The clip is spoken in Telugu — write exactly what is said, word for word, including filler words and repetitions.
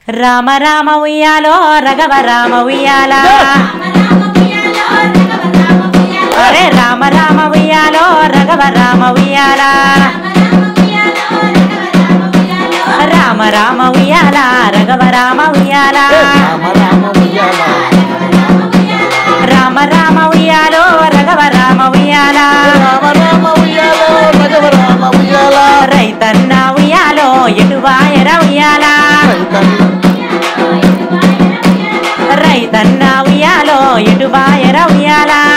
రామ రామ ఉయ్యాలో రఘవ రామ ఉయ్యాల అరే రామ రామ ఉయ్యాలో రఘవ రామ ఉయ్యాల రామ రామ ఉయ్యాల రఘవ రామ ఉయ్యాల రామ రామ ఉయ్యాలో రఘవ రామ ఉయ్యాల రైతన్న ఉయ్యాలో ఎటువాయర ఉయ్యాల రైతన్న ఉయ్యాలో ఎటువాయర ఉయ్యాల